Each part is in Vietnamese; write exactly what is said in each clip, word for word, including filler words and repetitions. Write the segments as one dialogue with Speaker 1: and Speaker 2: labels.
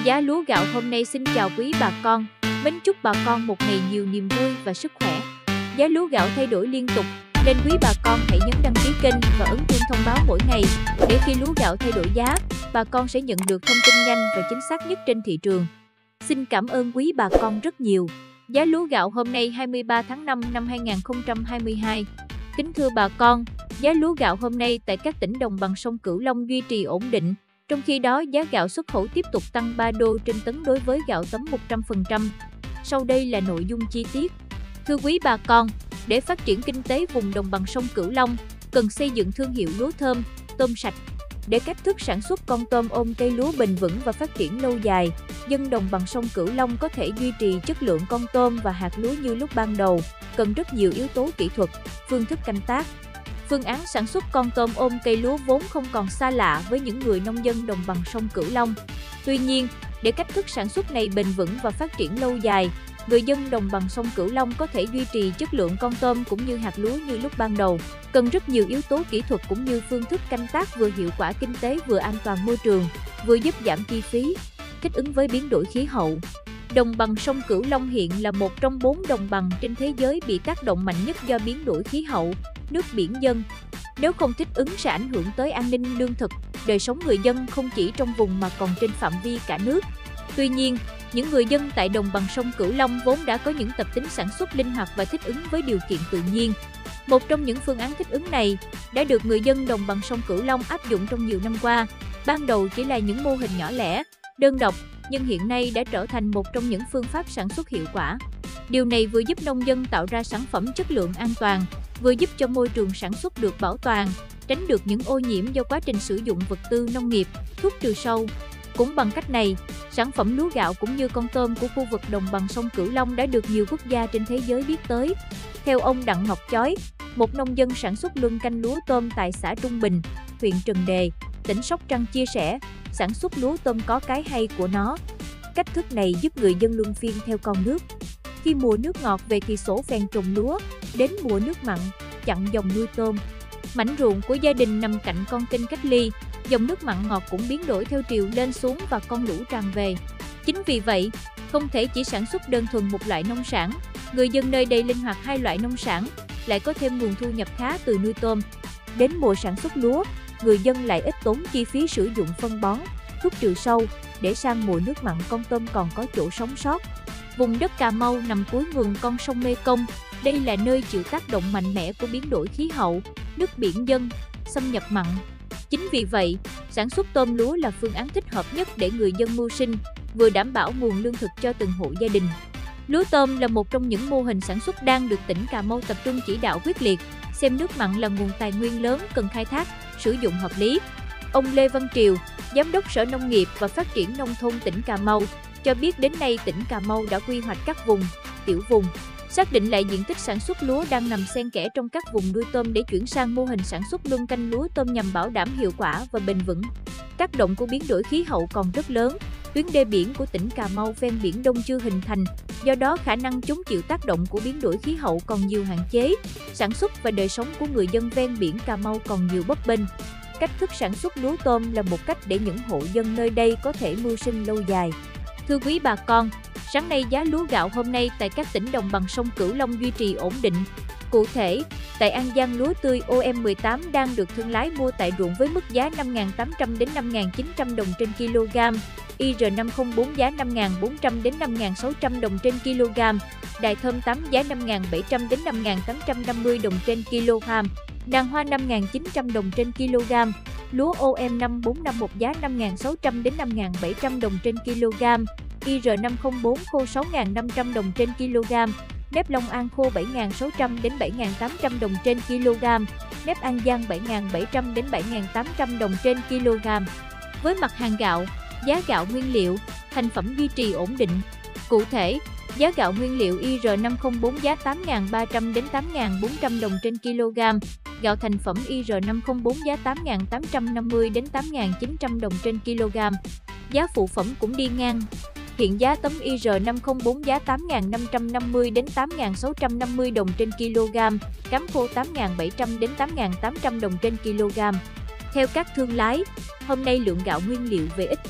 Speaker 1: giá lúa gạo hôm nay. Xin chào quý bà con, mến chúc bà con một ngày nhiều niềm vui và sức khỏe. Giá lúa gạo thay đổi liên tục nên quý bà con hãy nhấn đăng ký kênh và ấn chuông thông báo mỗi ngày để khi lúa gạo thay đổi giá, bà con sẽ nhận được thông tin nhanh và chính xác nhất trên thị trường. Xin cảm ơn quý bà con rất nhiều. Giá lúa gạo hôm nay hai mươi ba tháng năm năm hai nghìn không trăm hai mươi hai. Kính thưa bà con, giá lúa gạo hôm nay tại các tỉnh đồng bằng sông Cửu Long duy trì ổn định. Trong khi đó, giá gạo xuất khẩu tiếp tục tăng ba đô trên tấn đối với gạo tấm một trăm phần trăm. Sau đây là nội dung chi tiết. Thưa quý bà con, để phát triển kinh tế vùng đồng bằng sông Cửu Long, cần xây dựng thương hiệu lúa thơm, tôm sạch. Để cách thức sản xuất con tôm ôm cây lúa bền vững và phát triển lâu dài, dân đồng bằng sông Cửu Long có thể duy trì chất lượng con tôm và hạt lúa như lúc ban đầu, cần rất nhiều yếu tố kỹ thuật, phương thức canh tác. Phương án sản xuất con tôm ôm cây lúa vốn không còn xa lạ với những người nông dân đồng bằng sông Cửu Long. Tuy nhiên, để cách thức sản xuất này bền vững và phát triển lâu dài, người dân đồng bằng sông Cửu Long có thể duy trì chất lượng con tôm cũng như hạt lúa như lúc ban đầu, cần rất nhiều yếu tố kỹ thuật cũng như phương thức canh tác vừa hiệu quả kinh tế vừa an toàn môi trường, vừa giúp giảm chi phí, thích ứng với biến đổi khí hậu. Đồng bằng sông Cửu Long hiện là một trong bốn đồng bằng trên thế giới bị tác động mạnh nhất do biến đổi khí hậu, nước biển dâng. Nếu không thích ứng sẽ ảnh hưởng tới an ninh lương thực, đời sống người dân không chỉ trong vùng mà còn trên phạm vi cả nước. Tuy nhiên, những người dân tại đồng bằng sông Cửu Long vốn đã có những tập tính sản xuất linh hoạt và thích ứng với điều kiện tự nhiên. Một trong những phương án thích ứng này đã được người dân đồng bằng sông Cửu Long áp dụng trong nhiều năm qua. Ban đầu chỉ là những mô hình nhỏ lẻ, đơn độc, nhưng hiện nay đã trở thành một trong những phương pháp sản xuất hiệu quả. Điều này vừa giúp nông dân tạo ra sản phẩm chất lượng an toàn, vừa giúp cho môi trường sản xuất được bảo toàn, tránh được những ô nhiễm do quá trình sử dụng vật tư nông nghiệp, thuốc trừ sâu. Cũng bằng cách này, sản phẩm lúa gạo cũng như con tôm của khu vực đồng bằng sông Cửu Long đã được nhiều quốc gia trên thế giới biết tới. Theo ông Đặng Ngọc Chói, một nông dân sản xuất luân canh lúa tôm tại xã Trung Bình, huyện Trần Đề, tỉnh Sóc Trăng chia sẻ, sản xuất lúa tôm có cái hay của nó. Cách thức này giúp người dân luân phiên theo con nước. Khi mùa nước ngọt về thì xổ phèn trồng lúa, đến mùa nước mặn, chặn dòng nuôi tôm. Mảnh ruộng của gia đình nằm cạnh con kênh cách ly, dòng nước mặn ngọt cũng biến đổi theo triều lên xuống và con lũ tràn về. Chính vì vậy, không thể chỉ sản xuất đơn thuần một loại nông sản, người dân nơi đây linh hoạt hai loại nông sản, lại có thêm nguồn thu nhập khá từ nuôi tôm. Đến mùa sản xuất lúa, người dân lại ít tốn chi phí sử dụng phân bón, thuốc trừ sâu, để sang mùa nước mặn con tôm còn có chỗ sống sót. Vùng đất Cà Mau nằm cuối nguồn con sông Mê Công, đây là nơi chịu tác động mạnh mẽ của biến đổi khí hậu, nước biển dâng, xâm nhập mặn. Chính vì vậy, sản xuất tôm lúa là phương án thích hợp nhất để người dân mưu sinh, vừa đảm bảo nguồn lương thực cho từng hộ gia đình. Lúa tôm là một trong những mô hình sản xuất đang được tỉnh Cà Mau tập trung chỉ đạo quyết liệt, xem nước mặn là nguồn tài nguyên lớn cần khai thác, sử dụng hợp lý. Ông Lê Văn Triều, Giám đốc Sở Nông nghiệp và Phát triển Nông thôn tỉnh Cà Mau, cho biết đến nay tỉnh Cà Mau đã quy hoạch các vùng, tiểu vùng, xác định lại diện tích sản xuất lúa đang nằm xen kẽ trong các vùng nuôi tôm để chuyển sang mô hình sản xuất luân canh lúa tôm nhằm bảo đảm hiệu quả và bền vững. Tác động của biến đổi khí hậu còn rất lớn, tuyến đê biển của tỉnh Cà Mau ven Biển Đông chưa hình thành, do đó khả năng chống chịu tác động của biến đổi khí hậu còn nhiều hạn chế, sản xuất và đời sống của người dân ven biển Cà Mau còn nhiều bấp bênh. Cách thức sản xuất lúa tôm là một cách để những hộ dân nơi đây có thể mưu sinh lâu dài. Thưa quý bà con, sáng nay giá lúa gạo hôm nay tại các tỉnh đồng bằng sông Cửu Long duy trì ổn định. Cụ thể, tại An Giang lúa tươi O M mười tám đang được thương lái mua tại ruộng với mức giá năm nghìn tám trăm đến năm nghìn chín trăm đồng trên kg, I R năm không bốn giá năm nghìn bốn trăm đến năm nghìn sáu trăm đồng trên kg, Đài Thơm tám giá năm nghìn bảy trăm đến năm nghìn tám trăm năm mươi đồng trên kg, Đàng Hoa năm nghìn chín trăm đồng trên kg, lúa O M năm bốn năm một giá năm nghìn sáu trăm đến năm nghìn bảy trăm đồng trên kg, I R năm không bốn khô sáu nghìn năm trăm đồng trên kg, nếp Long An khô bảy nghìn sáu trăm đến bảy nghìn tám trăm đồng trên kg, nếp An Giang bảy nghìn bảy trăm đến bảy nghìn tám trăm đồng trên kg. Với mặt hàng gạo, giá gạo nguyên liệu, thành phẩm duy trì ổn định. Cụ thể, giá gạo nguyên liệu I R năm không bốn giá tám nghìn ba trăm đến tám nghìn bốn trăm đồng trên kg, gạo thành phẩm I R năm không bốn giá tám nghìn tám trăm năm mươi đến tám nghìn chín trăm đồng trên kg. Giá phụ phẩm cũng đi ngang. Hiện giá tấm I R năm không bốn giá tám nghìn năm trăm năm mươi đến tám nghìn sáu trăm năm mươi đồng trên kg, cám khô tám nghìn bảy trăm đến tám nghìn tám trăm đồng trên kg. Theo các thương lái, hôm nay lượng gạo nguyên liệu về ít.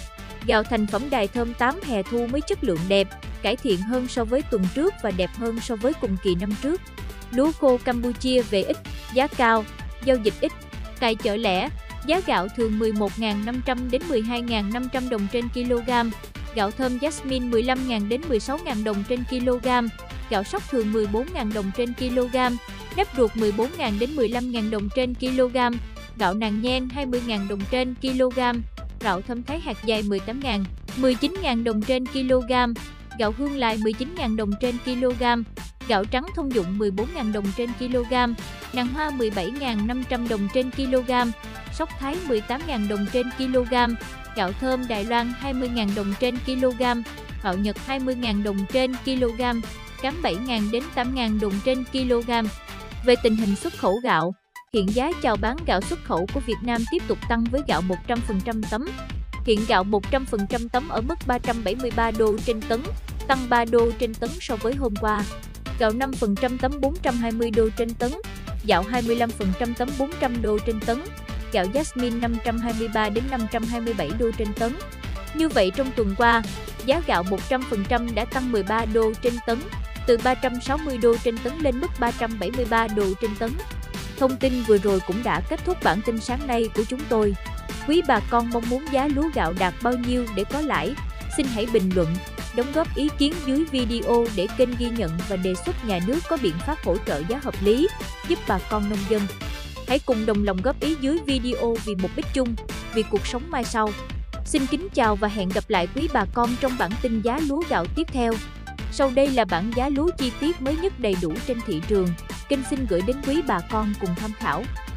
Speaker 1: Gạo thành phẩm Đài Thơm tám hè thu mới chất lượng đẹp, cải thiện hơn so với tuần trước và đẹp hơn so với cùng kỳ năm trước. Lúa khô Campuchia về ít, giá cao, giao dịch ít. Tại chợ lẻ, giá gạo thường mười một nghìn năm trăm đến mười hai nghìn năm trăm đồng trên kg, gạo thơm Jasmine mười lăm nghìn đến mười sáu nghìn đồng trên kg, gạo sóc thường mười bốn nghìn đồng trên kg, nếp ruột mười bốn nghìn đến mười lăm nghìn đồng trên kg, gạo nàng nhen hai mươi nghìn đồng trên kg, gạo thơm Thái hạt dài mười tám nghìn, mười chín nghìn đồng trên kg, gạo hương lài mười chín nghìn đồng trên kg, gạo trắng thông dụng mười bốn nghìn đồng trên kg, nàng hoa mười bảy nghìn năm trăm đồng trên kg, sóc Thái mười tám nghìn đồng trên kg, gạo thơm Đài Loan hai mươi nghìn đồng trên kg, gạo Nhật hai mươi nghìn đồng trên kg, cám bảy nghìn đến tám nghìn đồng trên kg. Về tình hình xuất khẩu gạo, hiện giá chào bán gạo xuất khẩu của Việt Nam tiếp tục tăng với gạo một trăm phần trăm tấm. Hiện gạo một trăm phần trăm tấm ở mức ba trăm bảy mươi ba đô trên tấn, tăng ba đô trên tấn so với hôm qua. Gạo năm phần trăm tấm bốn trăm hai mươi đô trên tấn, gạo hai mươi lăm phần trăm tấm bốn trăm đô trên tấn, gạo Jasmine năm trăm hai mươi ba đến năm trăm hai mươi bảy đô trên tấn. Như vậy trong tuần qua, giá gạo một trăm phần trăm đã tăng mười ba đô trên tấn, từ ba trăm sáu mươi đô trên tấn lên mức ba trăm bảy mươi ba đô trên tấn. Thông tin vừa rồi cũng đã kết thúc bản tin sáng nay của chúng tôi. Quý bà con mong muốn giá lúa gạo đạt bao nhiêu để có lãi? Xin hãy bình luận, đóng góp ý kiến dưới video để kênh ghi nhận và đề xuất nhà nước có biện pháp hỗ trợ giá hợp lý, giúp bà con nông dân. Hãy cùng đồng lòng góp ý dưới video vì mục đích chung, vì cuộc sống mai sau. Xin kính chào và hẹn gặp lại quý bà con trong bản tin giá lúa gạo tiếp theo. Sau đây là bảng giá lúa chi tiết mới nhất đầy đủ trên thị trường. Kênh xin gửi đến quý bà con cùng tham khảo.